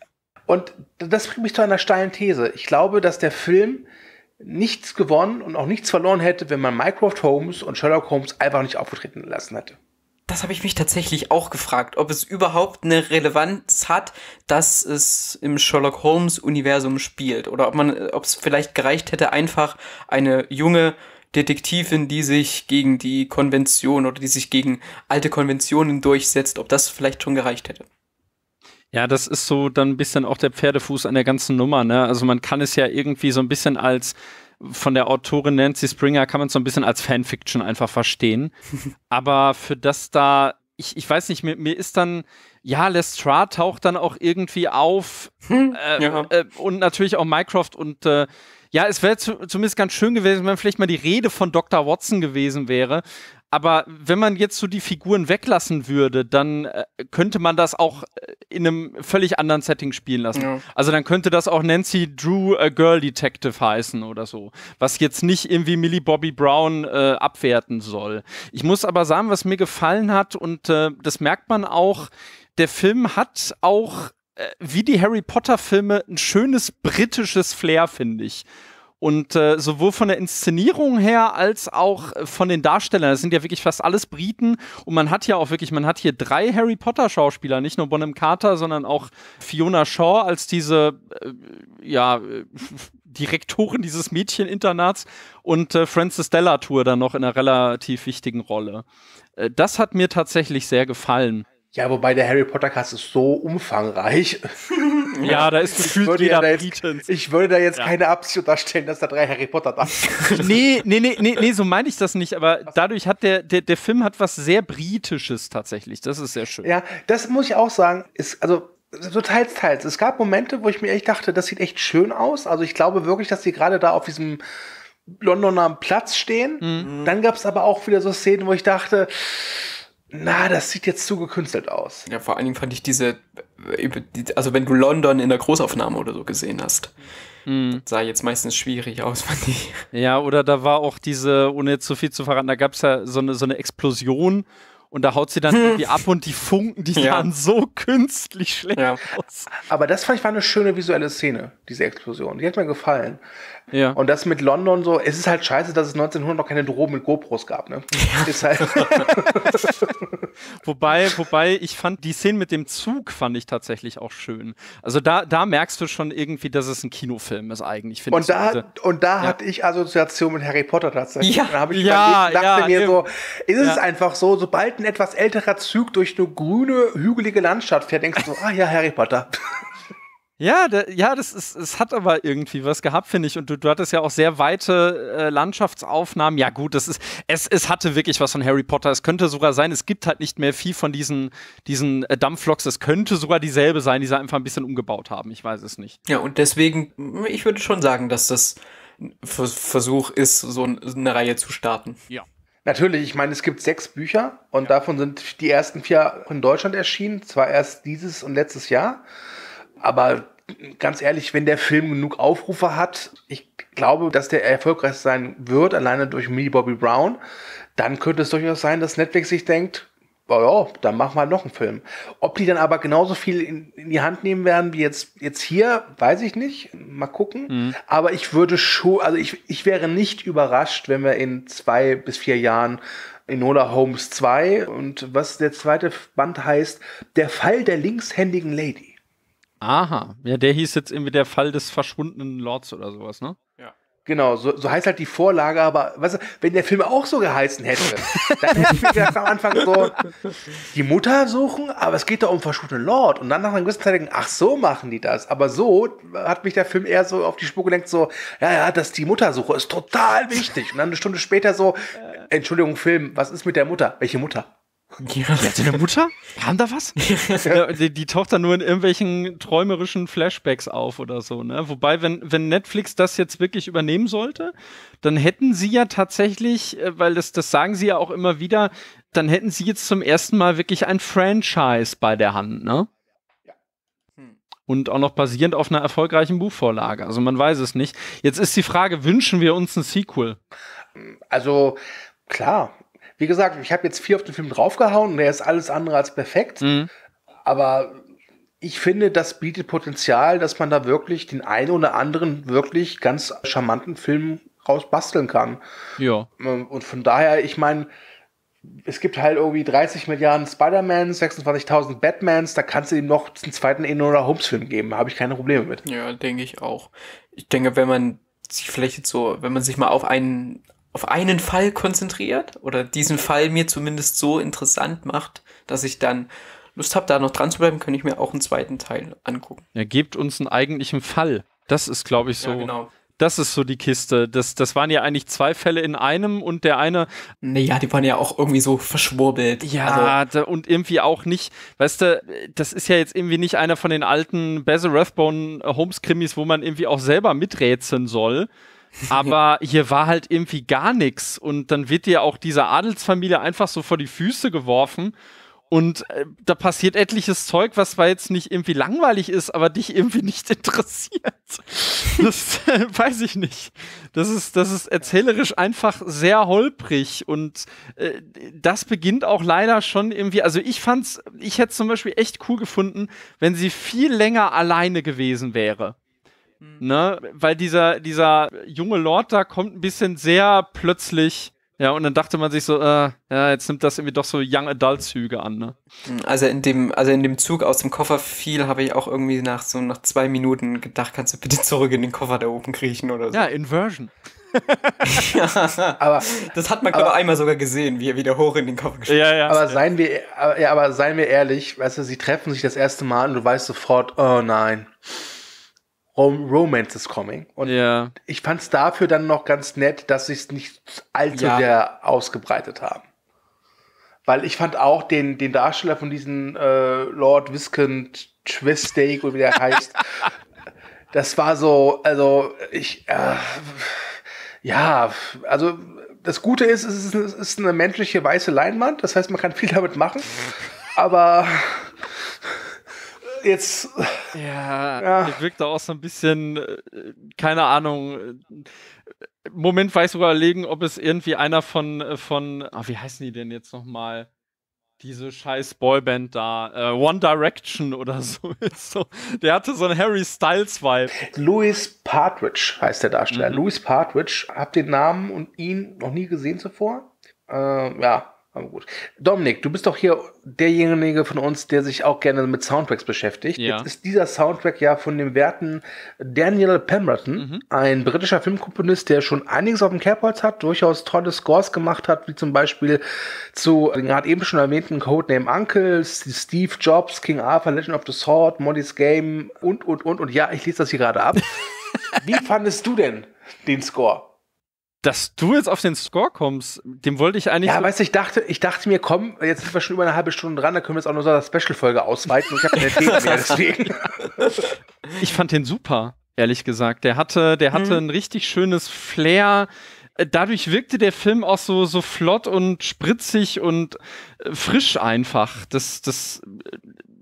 Und das bringt mich zu einer steilen These. Ich glaube, dass der Film nichts gewonnen und auch nichts verloren hätte, wenn man Mycroft Holmes und Sherlock Holmes einfach nicht aufgetreten lassen hätte. Das habe ich mich tatsächlich auch gefragt, ob es überhaupt eine Relevanz hat, dass es im Sherlock Holmes-Universum spielt. Oder ob man, ob es vielleicht gereicht hätte, einfach eine junge Detektivin, die sich gegen die Konvention oder die sich gegen alte Konventionen durchsetzt, ob das vielleicht schon gereicht hätte. Ja, das ist so dann ein bisschen auch der Pferdefuß an der ganzen Nummer, ne? Also man kann es ja irgendwie so ein bisschen als, von der Autorin Nancy Springer kann man es so ein bisschen als Fanfiction einfach verstehen. Aber für das da, ich, ich weiß nicht, mir, mir ist dann, ja, Lestrade taucht dann auch irgendwie auf hm, äh, ja. äh, und natürlich auch Mycroft und äh, ja, es wäre zu, zumindest ganz schön gewesen, wenn vielleicht mal die Rede von Doktor Watson gewesen wäre. Aber wenn man jetzt so die Figuren weglassen würde, dann äh, könnte man das auch in einem völlig anderen Setting spielen lassen. Ja. Also dann könnte das auch Nancy Drew a Girl Detective heißen oder so. Was jetzt nicht irgendwie Millie Bobby Brown äh, abwerten soll. Ich muss aber sagen, was mir gefallen hat, und äh, das merkt man auch, der Film hat auch, äh, wie die Harry Potter Filme, ein schönes britisches Flair, finde ich. Und äh, sowohl von der Inszenierung her als auch von den Darstellern, das sind ja wirklich fast alles Briten, und man hat ja auch wirklich, man hat hier drei Harry Potter Schauspieler, nicht nur Bonham Carter, sondern auch Fiona Shaw als diese, äh, ja, Direktorin dieses Mädcheninternats und äh, Frances Delacour dann noch in einer relativ wichtigen Rolle. Äh, das hat mir tatsächlich sehr gefallen. Ja, wobei der Harry Potter Cast ist so umfangreich. Ja, da ist gefühlt jeder Briten. Ich würde da jetzt ja. keine Absicht unterstellen, dass da drei Harry Potter da sind. Nee, nee, nee, nee, nee, so meine ich das nicht, aber dadurch hat der, der, der Film hat was sehr Britisches tatsächlich. Das ist sehr schön. Ja, das muss ich auch sagen, ist, also, so teils, teils. Es gab Momente, wo ich mir echt dachte, das sieht echt schön aus. Also ich glaube wirklich, dass die gerade da auf diesem Londoner Platz stehen. Mhm. Dann gab es aber auch wieder so Szenen, wo ich dachte, na, das sieht jetzt zu gekünstelt aus. Ja, vor allen Dingen fand ich diese, also wenn du London in der Großaufnahme oder so gesehen hast, hm. sah jetzt meistens schwierig aus, fand ich. Ja, oder da war auch diese, ohne jetzt zu viel zu verraten, da gab es ja so eine, so eine Explosion und da haut sie dann irgendwie ab und die Funken, die ja. sahen so künstlich schlecht ja. aus. Aber das fand ich war eine schöne visuelle Szene, diese Explosion. Die hat mir gefallen. Ja. Und das mit London so, es ist halt scheiße, dass es neunzehnhundert noch keine Drogen mit GoPros gab, ne? Ja. Ist halt wobei, wobei, ich fand die Szene mit dem Zug fand ich tatsächlich auch schön. Also da, da merkst du schon irgendwie, dass es ein Kinofilm ist eigentlich. Und da, so, und da ja. hatte ich Assoziation mit Harry Potter tatsächlich. Ja, da habe ich ja, dachte ja, mir ja. so, ist es ja. einfach so, sobald ein etwas älterer Zug durch eine grüne, hügelige Landschaft fährt, denkst du so, ah ja, Harry Potter. Ja, da, ja, das ist, es hat aber irgendwie was gehabt, finde ich. Und du, du hattest ja auch sehr weite äh, Landschaftsaufnahmen. Ja, gut, das ist, es, es hatte wirklich was von Harry Potter. Es könnte sogar sein, es gibt halt nicht mehr viel von diesen, diesen äh, Dampfloks. Es könnte sogar dieselbe sein, die sie einfach ein bisschen umgebaut haben. Ich weiß es nicht. Ja, und deswegen, ich würde schon sagen, dass das ein Versuch ist, so eine Reihe zu starten. Ja. Natürlich, ich meine, es gibt sechs Bücher und ja. davon sind die ersten vier in Deutschland erschienen. Zwar erst dieses und letztes Jahr. Aber ganz ehrlich, wenn der Film genug Aufrufe hat, ich glaube, dass der erfolgreich sein wird, alleine durch Millie Bobby Brown, dann könnte es durchaus sein, dass Netflix sich denkt, oh ja, dann machen wir halt noch einen Film. Ob die dann aber genauso viel in, in die Hand nehmen werden wie jetzt, jetzt hier, weiß ich nicht. Mal gucken. Mhm. Aber ich würde schon, also ich, ich wäre nicht überrascht, wenn wir in zwei bis vier Jahren Enola Holmes zwei und was der zweite Band heißt, der Fall der linkshändigen Lady. Aha, ja, der hieß jetzt irgendwie der Fall des verschwundenen Lords oder sowas, ne? Ja. Genau, so, so heißt halt die Vorlage, aber weißt du, wenn der Film auch so geheißen hätte, dann hätte ich mir gedacht am Anfang so, die Mutter suchen, aber es geht doch um verschwundenen Lord. Und dann nach einer gewissen Zeit denken, ach so machen die das. Aber so hat mich der Film eher so auf die Spur gelenkt, so, ja, ja, dass die Muttersuche ist total wichtig. Und dann eine Stunde später so, Entschuldigung, Film, was ist mit der Mutter? Welche Mutter? Ja. Die hatte eine Mutter? Kam da was? Ja, die, die taucht dann nur in irgendwelchen träumerischen Flashbacks auf oder so, ne? Wobei, wenn, wenn Netflix das jetzt wirklich übernehmen sollte, dann hätten sie ja tatsächlich, weil das, das sagen sie ja auch immer wieder, dann hätten sie jetzt zum ersten Mal wirklich ein Franchise bei der Hand, ne? Ja. Hm. Und auch noch basierend auf einer erfolgreichen Buchvorlage. Also man weiß es nicht. Jetzt ist die Frage, wünschen wir uns ein Sequel? Also, klar. Wie gesagt, ich habe jetzt vier auf den Film draufgehauen und der ist alles andere als perfekt. Mhm. Aber ich finde, das bietet Potenzial, dass man da wirklich den einen oder anderen wirklich ganz charmanten Film rausbasteln kann. Ja. Und von daher, ich meine, es gibt halt irgendwie dreißig Milliarden Spider-Mans, sechsundzwanzigtausend Batmans, da kannst du ihm noch einen zweiten Enola Holmes-Film geben. Da habe ich keine Probleme mit. Ja, denke ich auch. Ich denke, wenn man sich vielleicht jetzt so, wenn man sich mal auf einen auf einen Fall konzentriert oder diesen Fall mir zumindest so interessant macht, dass ich dann Lust habe, da noch dran zu bleiben, kann ich mir auch einen zweiten Teil angucken. Ja, gebt uns einen eigentlichen Fall. Das ist, glaube ich, so. Ja, genau. Das ist so die Kiste. Das, das waren ja eigentlich zwei Fälle in einem und der eine. Naja, die waren ja auch irgendwie so verschwurbelt. Ja, also. da, und irgendwie auch nicht, weißt du, das ist ja jetzt irgendwie nicht einer von den alten Basil Rathbone Holmes-Krimis, wo man irgendwie auch selber miträtseln soll. Aber hier war halt irgendwie gar nichts und dann wird dir auch diese Adelsfamilie einfach so vor die Füße geworfen und äh, da passiert etliches Zeug, was zwar jetzt nicht irgendwie langweilig ist, aber dich irgendwie nicht interessiert. Das äh, weiß ich nicht. Das ist, das ist erzählerisch einfach sehr holprig und äh, das beginnt auch leider schon irgendwie, also ich fand's, ich hätte es zum Beispiel echt cool gefunden, wenn sie viel länger alleine gewesen wäre. Ne, weil dieser, dieser junge Lord da kommt ein bisschen sehr plötzlich, ja, und dann dachte man sich so, äh, ja, jetzt nimmt das irgendwie doch so Young Adult-Züge an, ne? Also in dem, also in dem Zug aus dem Koffer fiel, habe ich auch irgendwie nach so nach zwei Minuten gedacht, kannst du bitte zurück in den Koffer da oben kriechen oder so. Ja, Inversion. Ja, aber das hat man, glaube ich, einmal sogar gesehen, wie er wieder hoch in den Koffer gespielt hat. Ja, ja. Aber seien wir, aber, ja, aber seien wir ehrlich, weißt du, sie treffen sich das erste Mal und du weißt sofort, oh nein. Romance is coming. Und ja. ich fand es dafür dann noch ganz nett, dass sie es nicht allzu ja. sehr ausgebreitet haben. Weil ich fand auch den, den Darsteller von diesem äh, Lord Viscount Twistake oder wie der heißt, das war so, also ich, äh, ja, also das Gute ist, es ist, es ist eine menschliche weiße Leinwand, das heißt, man kann viel damit machen, aber jetzt. Ja, ja. wirkt da auch so ein bisschen, keine Ahnung. Moment war ich sogar überlegen, ob es irgendwie einer von, von oh, wie heißen die denn jetzt nochmal? Diese scheiß Boyband da, uh, One Direction oder so. so. Der hatte so einen Harry Styles-Vibe. Louis Partridge heißt der Darsteller. Mhm. Louis Partridge. Habt den Namen und ihn noch nie gesehen zuvor? Äh, ja. Aber gut. Dominik, du bist doch hier derjenige von uns, der sich auch gerne mit Soundtracks beschäftigt. Ja. Jetzt ist dieser Soundtrack ja von dem werten Daniel Pemberton, mhm. ein britischer Filmkomponist, der schon einiges auf dem Kerbholz hat, durchaus tolle Scores gemacht hat, wie zum Beispiel zu den gerade eben schon erwähnten Codename Uncle, Steve Jobs, King Arthur, Legend of the Sword, Molly's Game und, und, und. Und ja, ich lese das hier gerade ab. Wie fandest du denn den Score? Dass du jetzt auf den Score kommst, dem wollte ich eigentlich. Ja, so weißt du, ich dachte, ich dachte mir, komm, jetzt sind wir schon über eine halbe Stunde dran, da können wir jetzt auch noch so eine Special-Folge ausweiten. Und ich habe keine Themen mehr, deswegen. Ich fand den super, ehrlich gesagt. Der hatte, der hatte mhm. ein richtig schönes Flair. Dadurch wirkte der Film auch so, so flott und spritzig und frisch einfach. Das, das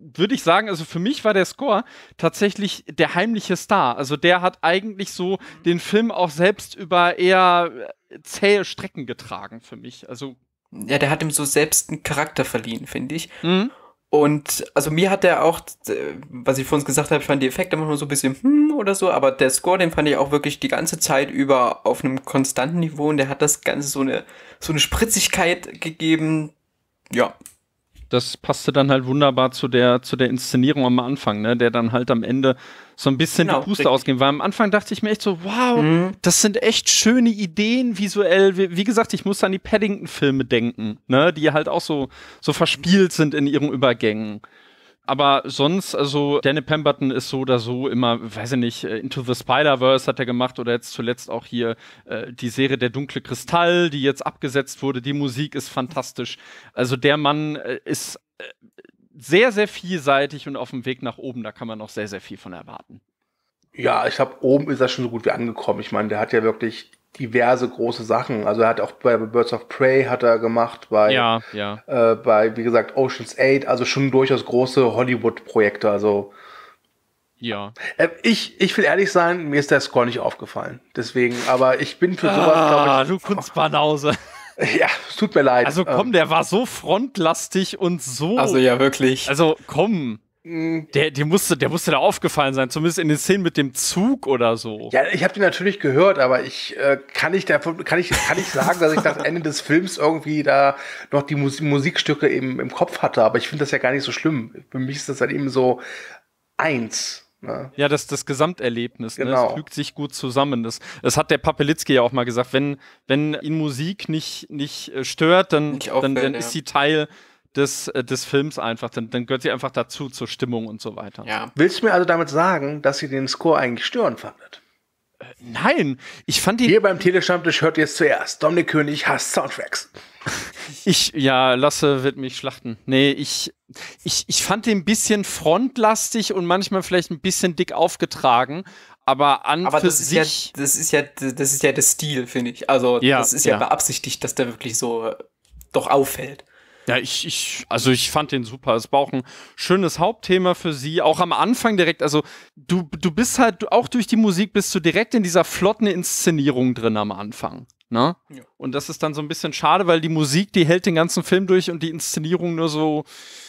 würde ich sagen, also für mich war der Score tatsächlich der heimliche Star. Also der hat eigentlich so den Film auch selbst über eher zähe Strecken getragen für mich. Also ja, der hat ihm so selbst einen Charakter verliehen, finde ich. Mhm. Und also mir hat der auch, was ich vorhin gesagt habe, ich fand die Effekte manchmal so ein bisschen hm oder so, aber der Score, den fand ich auch wirklich die ganze Zeit über auf einem konstanten Niveau und der hat das Ganze so eine, so eine Spritzigkeit gegeben. Ja. Das passte dann halt wunderbar zu der, zu der Inszenierung am Anfang, ne, der dann halt am Ende so ein bisschen Genau, die Puste richtig. ausging. Weil am Anfang dachte ich mir echt so, wow, Mhm. das sind echt schöne Ideen visuell. Wie, wie gesagt, ich muss an die Paddington-Filme denken, ne, die halt auch so, so verspielt sind in ihren Übergängen. Aber sonst, also Daniel Pemberton ist so oder so immer, weiß ich nicht, äh, Into the Spider-Verse hat er gemacht oder jetzt zuletzt auch hier äh, die Serie Der dunkle Kristall, die jetzt abgesetzt wurde. Die Musik ist fantastisch. Also der Mann äh, ist äh, sehr, sehr vielseitig und auf dem Weg nach oben. Da kann man noch sehr, sehr viel von erwarten. Ja, ich glaube, oben ist er schon so gut wie angekommen. Ich meine, der hat ja wirklich diverse große Sachen. Also er hat auch bei Birds of Prey hat er gemacht, bei, Ja, ja. äh, bei wie gesagt, Ocean's Eight, also schon durchaus große Hollywood-Projekte. Also Ja. äh, ich, ich will ehrlich sein, mir ist der Score nicht aufgefallen. Deswegen, aber ich bin für sowas, Ah, glaube du Kunstbanause. ich, ja, es tut mir leid. Also komm, der war so frontlastig und so. Also ja, wirklich. Also komm. Ähm, Der, der, musste, der musste da aufgefallen sein, zumindest in den Szenen mit dem Zug oder so. Ja, ich habe die natürlich gehört, aber ich äh, kann nicht davon, kann ich kann ich sagen, dass ich das Ende des Films irgendwie da noch die Mus Musikstücke eben im Kopf hatte, aber ich finde das ja gar nicht so schlimm. Für mich ist das halt eben so eins. Ne? Ja, das, das Gesamterlebnis, ne? Genau. Das fügt sich gut zusammen. Das, das hat der Papelitzky ja auch mal gesagt, wenn, wenn ihn Musik nicht, nicht äh, stört, dann, Nicht auffällt, dann, dann ja. ist sie Teil des, äh, des Films einfach, dann, dann gehört sie einfach dazu, zur Stimmung und so weiter. Ja. Willst du mir also damit sagen, dass ihr den Score eigentlich störend fandet? Nein, ich fand ihn, Hier beim Telestammtisch hört ihr es zuerst. Dominik König hasst Soundtracks. ich, ja, Lasse wird mich schlachten. Nee, ich, ich, ich fand den ein bisschen frontlastig und manchmal vielleicht ein bisschen dick aufgetragen, aber an Aber für das ist ja, sich, das ist ja, das ist ja der Stil, finde ich. Also Ja, das ist ja, ja. beabsichtigt, dass der wirklich so äh, doch auffällt. ja, ich, ich, also ich fand den super. Es war auch ein schönes Hauptthema für sie. Auch am Anfang direkt, also du, du bist halt, du, auch durch die Musik bist du direkt in dieser flotten Inszenierung drin am Anfang. Ne? Ja. Und das ist dann so ein bisschen schade, weil die Musik, die hält den ganzen Film durch und die Inszenierung nur so,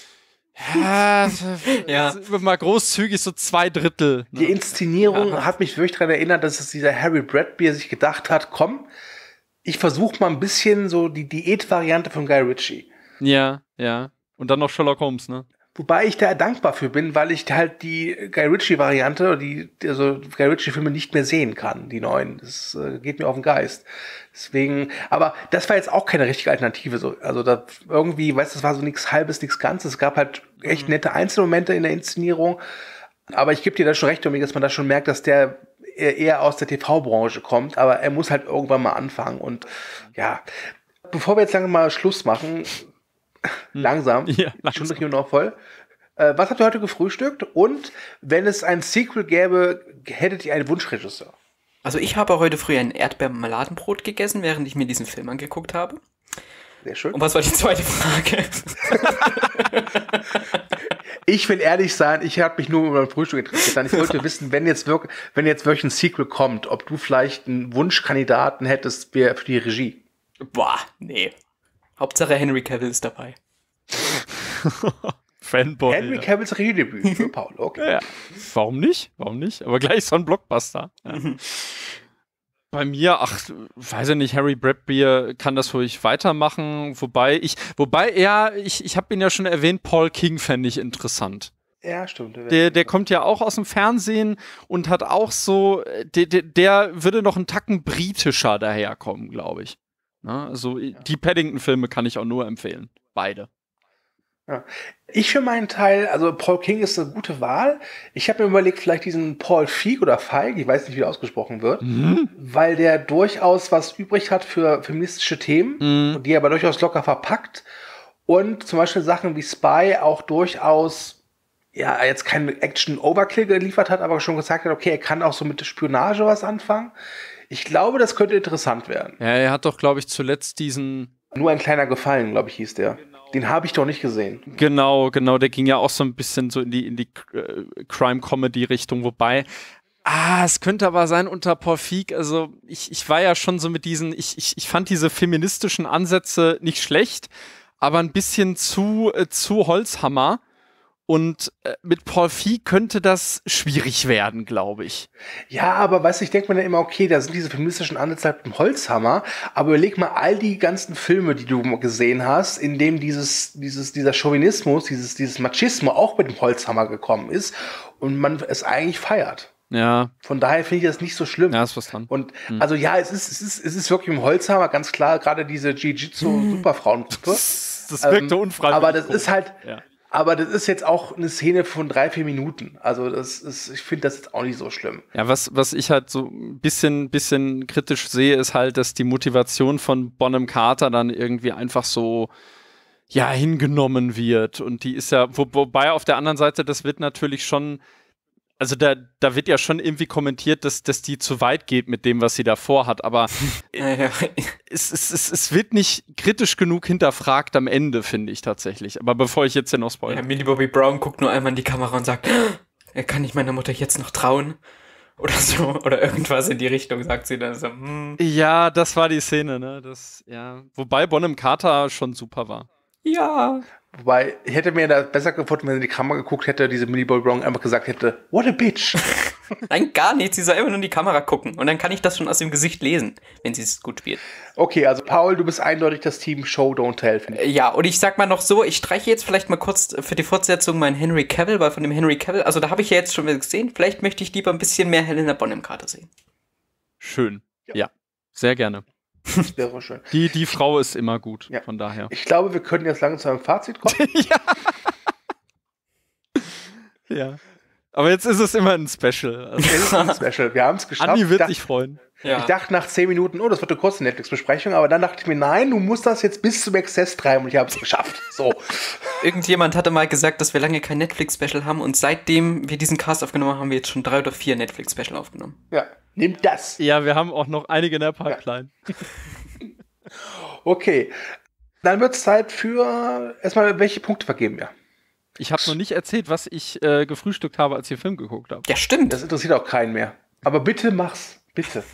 ja, Ja. mal großzügig, so zwei Drittel. Die Ne? Inszenierung Ja. hat mich wirklich daran erinnert, dass es dieser Harry Bradbeer sich gedacht hat, komm, ich versuche mal ein bisschen so die Diät-Variante von Guy Ritchie. Ja, ja. Und dann noch Sherlock Holmes, ne? Wobei ich da dankbar für bin, weil ich halt die Guy Ritchie-Variante, die, also Guy Ritchie-Filme nicht mehr sehen kann, die neuen. Das äh, geht mir auf den Geist. Deswegen, aber das war jetzt auch keine richtige Alternative. So. Also da irgendwie, weißt du, das war so nichts Halbes, nichts Ganzes. Es gab halt echt nette Einzelmomente in der Inszenierung. Aber ich gebe dir da schon recht, Dominik, dass man da schon merkt, dass der eher eher aus der T V-Branche kommt. Aber er muss halt irgendwann mal anfangen. Und ja, bevor wir jetzt lange mal Schluss machen, langsam, Ja, die Stunde kriegen wir noch voll. Äh, was habt ihr heute gefrühstückt? Und wenn es ein Sequel gäbe, hättet ihr einen Wunschregisseur? Also ich habe heute früh ein Erdbeermarmeladenbrot gegessen, während ich mir diesen Film angeguckt habe. Sehr schön. Und was war die zweite Frage? Ich will ehrlich sein, ich habe mich nur über mein Frühstück interessiert. Ich wollte wissen, wenn jetzt wirklich, wenn jetzt wirklich ein Sequel kommt, ob du vielleicht einen Wunschkandidaten hättest für die Regie. Boah, nee. Hauptsache Henry Cavill ist dabei. Fanboy. Henry ja. Cavills Regiedebüt für Paul, okay. Ja. Warum nicht? Warum nicht? Aber gleich so ein Blockbuster. Ja. Bei mir, ach, weiß ich nicht, Harry Bradbeer kann das ruhig weitermachen, wobei ich, wobei er, ich, ich habe ihn ja schon erwähnt, Paul King fände ich interessant. Ja, stimmt. Der, der kommt ja auch aus dem Fernsehen und hat auch so, der, der, der würde noch einen Tacken britischer daherkommen, glaube ich. Na, also die Paddington-Filme kann ich auch nur empfehlen. Beide. Ja. Ich für meinen Teil, also Paul King ist eine gute Wahl. Ich habe mir überlegt, vielleicht diesen Paul Feig oder Feig, ich weiß nicht, wie er ausgesprochen wird, Mhm. weil der durchaus was übrig hat für feministische Themen, Mhm. und die er aber durchaus locker verpackt. Und zum Beispiel Sachen wie Spy auch durchaus, ja, jetzt keinen Action-Overkill geliefert hat, aber schon gesagt hat, okay, er kann auch so mit Spionage was anfangen. Ich glaube, das könnte interessant werden. Ja, er hat doch, glaube ich, zuletzt diesen, Nur ein kleiner Gefallen, glaube ich, hieß der. Den habe ich doch nicht gesehen. Genau, genau, der ging ja auch so ein bisschen so in die, in die äh, Crime-Comedy-Richtung, wobei, ah, es könnte aber sein unter Paul Feig, also ich, ich war ja schon so mit diesen, ich, ich, ich fand diese feministischen Ansätze nicht schlecht, aber ein bisschen zu, äh, zu Holzhammer. Und äh, mit Paul Feig könnte das schwierig werden, glaube ich. Ja, aber weißt du, ich denke mir dann immer, okay, da sind diese feministischen Ansätze halt im Holzhammer, aber überleg mal all die ganzen Filme, die du gesehen hast, in denen dieses, dieses, dieser Chauvinismus, dieses, dieses Machismo auch mit dem Holzhammer gekommen ist und man es eigentlich feiert. Ja. Von daher finde ich das nicht so schlimm. Ja, ist was dran. Und hm. also ja, es ist, es ist, es ist wirklich im Holzhammer, ganz klar, gerade diese Jiu-Jitsu-Superfrauengruppe. Das, das wirkte ähm, unfreiwillig. Aber das ist halt, ja. aber das ist jetzt auch eine Szene von drei, vier Minuten. Also das ist, ich finde das jetzt auch nicht so schlimm. Ja, was, was ich halt so ein bisschen, bisschen kritisch sehe, ist halt, dass die Motivation von Bonham Carter dann irgendwie einfach so, ja, hingenommen wird. Und die ist ja, wo, wobei auf der anderen Seite, das wird natürlich schon, also da, da wird ja schon irgendwie kommentiert, dass, dass die zu weit geht mit dem, was sie da vorhat, aber es, es, es, es wird nicht kritisch genug hinterfragt am Ende, finde ich tatsächlich. Aber bevor ich jetzt hier noch spoilere. Ja, Millie Bobby Brown guckt nur einmal in die Kamera und sagt, er kann ich meiner Mutter jetzt noch trauen? Oder so, oder irgendwas in die Richtung, sagt sie dann so. Hm. Ja, das war die Szene, ne? Das, ja. Wobei Bonham Carter schon super war. Ja. Wobei, ich hätte mir da besser gefunden, wenn sie in die Kamera geguckt hätte, diese Millie Bobby Brown einfach gesagt hätte, what a bitch. Nein, gar nicht. Sie soll immer nur in die Kamera gucken. Und dann kann ich das schon aus dem Gesicht lesen, wenn sie es gut spielt. Okay, also Paul, du bist eindeutig das Team Show, Don't Tell. Äh, ja, und ich sag mal noch so, ich streiche jetzt vielleicht mal kurz für die Fortsetzung meinen Henry Cavill, weil von dem Henry Cavill, also da habe ich ja jetzt schon wieder gesehen, vielleicht möchte ich lieber ein bisschen mehr Helena Bonham Carter sehen. Schön. Ja, ja, sehr gerne. Das wäre schön. Die, die Frau ist immer gut, ja. Von daher. Ich glaube, wir können jetzt langsam zu einem Fazit kommen. ja. ja. Aber jetzt ist es immer ein Special. Also es ist ein Special. Wir haben es geschafft. Andi wird dachte, sich freuen. Ja. Ich dachte nach zehn Minuten, oh, das wird eine kurze Netflix-Besprechung, aber dann dachte ich mir, nein, du musst das jetzt bis zum Exzess treiben und ich habe es geschafft. So. Irgendjemand hatte mal gesagt, dass wir lange kein Netflix-Special haben und seitdem wir diesen Cast aufgenommen haben, haben wir jetzt schon drei oder vier Netflix-Special aufgenommen. Ja, nimm das. Ja, wir haben auch noch einige in der Pipeline. Ja. Okay, dann wird es Zeit für, erstmal, welche Punkte vergeben wir? Ich habe noch nicht erzählt, was ich äh, gefrühstückt habe, als ich den Film geguckt habe. Ja, stimmt. Das interessiert auch keinen mehr. Aber bitte mach's. Bitte.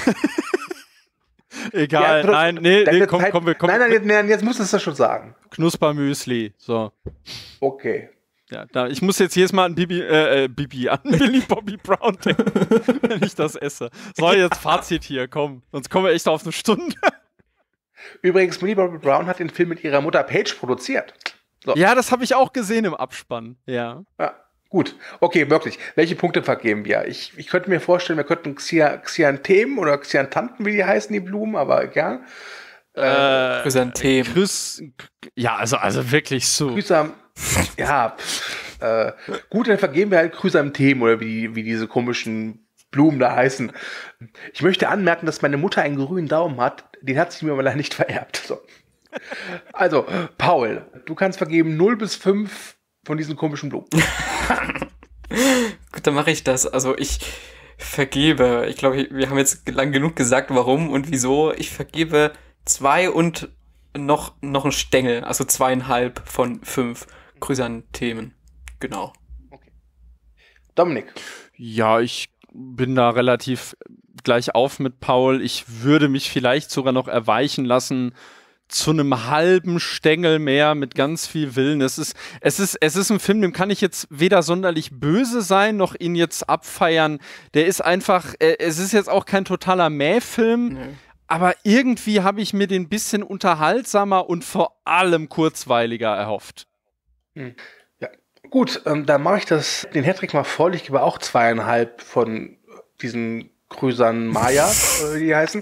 Egal, ja, nein, nee, nee komm, komm, komm, komm. Nein, nein, nein, jetzt musst du es ja schon sagen. Knuspermüsli, so. Okay. Ja, da, ich muss jetzt jedes Mal an Bibi, äh, Bibi, an Millie Bobby Brown denken, wenn ich das esse. So, jetzt Fazit hier, komm. Sonst kommen wir echt auf eine Stunde. Übrigens, Millie Bobby Brown hat den Film mit ihrer Mutter Paige produziert. So. Ja, das habe ich auch gesehen im Abspann, ja. Ja. Gut, okay, wirklich. Welche Punkte vergeben wir? Ich, ich könnte mir vorstellen, wir könnten Xanthem oder Xanthanten, wie die heißen, die Blumen, aber egal. Äh, Chrysanthemen. Chryс, ja, also, also wirklich so. Chrysam, ja, pff, äh, gut, dann vergeben wir halt Chrysanthemen oder wie, wie diese komischen Blumen da heißen. Ich möchte anmerken, dass meine Mutter einen grünen Daumen hat. Den hat sie mir aber leider nicht vererbt. So. Also, Paul, du kannst vergeben null bis fünf von diesen komischen Blumen. Gut, dann mache ich das. Also ich vergebe, ich glaube, wir haben jetzt lang genug gesagt, warum und wieso. Ich vergebe zwei und noch, noch ein Stängel, also zweieinhalb von fünf Chrysanthemen. Genau. Okay. Dominik. Ja, ich bin da relativ gleich auf mit Paul. Ich würde mich vielleicht sogar noch erweichen lassen zu einem halben Stängel mehr mit ganz viel Willen. Es ist, es ist, es ist ein Film, dem kann ich jetzt weder sonderlich böse sein, noch ihn jetzt abfeiern. Der ist einfach, äh, es ist jetzt auch kein totaler Mähfilm, nee. Aber irgendwie habe ich mir den ein bisschen unterhaltsamer und vor allem kurzweiliger erhofft. Hm. Ja, gut, ähm, dann mache ich das, den Hattrick mal voll. Ich gebe auch zweieinhalb von diesen Grüßern Maya, äh, die heißen.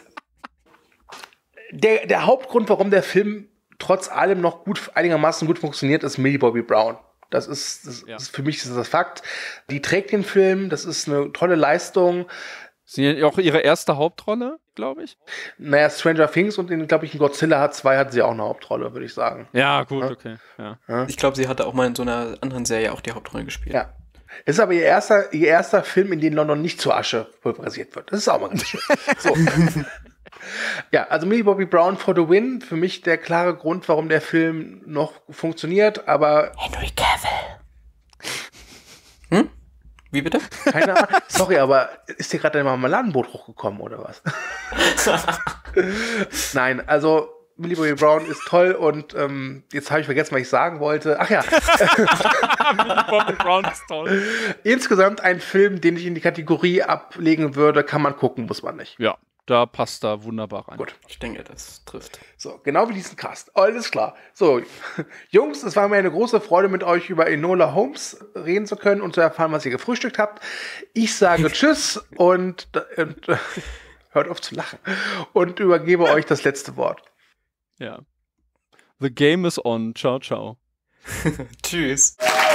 Der, der Hauptgrund, warum der Film trotz allem noch gut, einigermaßen gut funktioniert, ist Millie Bobby Brown. Das ist, das ja. ist für mich ist das Fakt. Die trägt den Film, das ist eine tolle Leistung. Sie hat auch ihre erste Hauptrolle, glaube ich. Naja, Stranger Things und in, glaube ich, in Godzilla hat zwei hat sie auch eine Hauptrolle, würde ich sagen. Ja, gut, ja? Okay. Ja. Ja. Ich glaube, sie hatte auch mal in so einer anderen Serie auch die Hauptrolle gespielt. Ja. Es ist aber ihr erster, ihr erster Film, in dem London nicht zur Asche pulverisiert wird. Das ist auch mal ganz schön. So. Ja, also Millie Bobby Brown for the win. Für mich der klare Grund, warum der Film noch funktioniert, aber... Henry Cavill. Hm? Wie bitte? Keine Ahnung. Sorry, aber ist dir gerade dein Marmeladenbrot hochgekommen oder was? Nein, also Millie Bobby Brown ist toll und ähm, jetzt habe ich vergessen, was ich sagen wollte. Ach ja. Millie Bobby Brown ist toll. Insgesamt ein Film, den ich in die Kategorie ablegen würde, kann man gucken, muss man nicht. Ja, da passt da wunderbar rein. Gut. Ich denke, das trifft. So, genau wie diesen Cast. Alles klar. So, Jungs, es war mir eine große Freude, mit euch über Enola Holmes reden zu können und zu erfahren, was ihr gefrühstückt habt. Ich sage Tschüss und, und äh, hört auf zu lachen und übergebe euch das letzte Wort. Ja. The game is on. Ciao, ciao. Tschüss.